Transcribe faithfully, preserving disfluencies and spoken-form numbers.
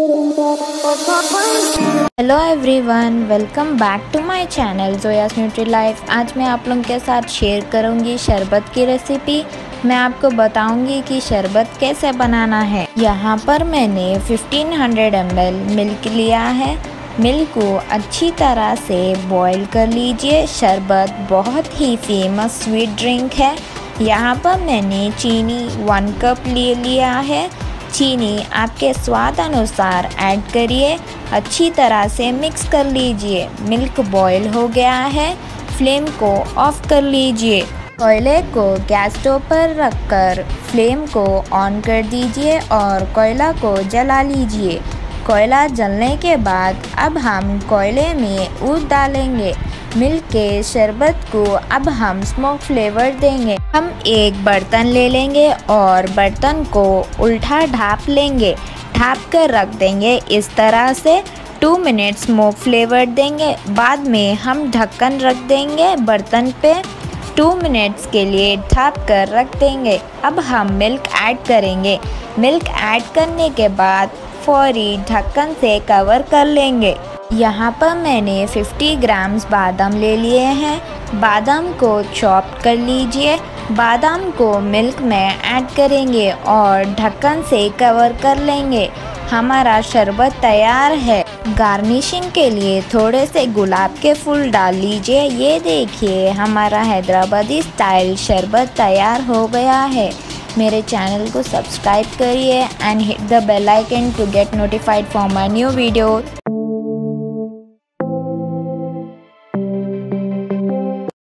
Hello everyone, welcome back to my channel Joya's nutri life. आज मैं आप लोगों के साथ शेयर करूंगी शरबत की रेसिपी। मैं आपको बताऊंगी कि शरबत कैसे बनाना है। यहाँ पर मैंने पंद्रह सौ एम एल मिल्क लिया है। मिल्क को अच्छी तरह से बॉईल कर लीजिए। शरबत बहुत ही फेमस स्वीट ड्रिंक है। यहाँ पर मैंने चीनी वन कप ले लिया है। चीनी आपके स्वाद अनुसार ऐड करिए। अच्छी तरह से मिक्स कर लीजिए। मिल्क बॉईल हो गया है। फ्लेम को ऑफ कर लीजिए। कोयले को गैस स्टोव पर रखकर फ्लेम को ऑन कर दीजिए और कोयला को जला लीजिए। कोयला जलने के बाद अब हम कोयले में दूध डालेंगे। मिल्क के शरबत को अब हम स्मोक फ्लेवर देंगे। हम एक बर्तन ले लेंगे और बर्तन को उल्टा ढाप लेंगे। ढाप कर रख देंगे इस तरह से। टू मिनट स्मोक फ्लेवर देंगे। बाद में हम ढक्कन रख देंगे बर्तन पे। टू मिनट्स के लिए ढाप कर रख देंगे। अब हम मिल्क ऐड करेंगे। मिल्क ऐड करने के बाद फौरी ढक्कन से कवर कर लेंगे। यहाँ पर मैंने पचास ग्राम्स बादाम ले लिए हैं। बादाम को चॉप कर लीजिए। बादाम को मिल्क में ऐड करेंगे और ढक्कन से कवर कर लेंगे। हमारा शरबत तैयार है। गार्निशिंग के लिए थोड़े से गुलाब के फूल डाल लीजिए। ये देखिए, हमारा हैदराबादी स्टाइल शरबत तैयार हो गया है। मेरे चैनल को सब्सक्राइब करिए and hit the bell icon to get notified for my new video.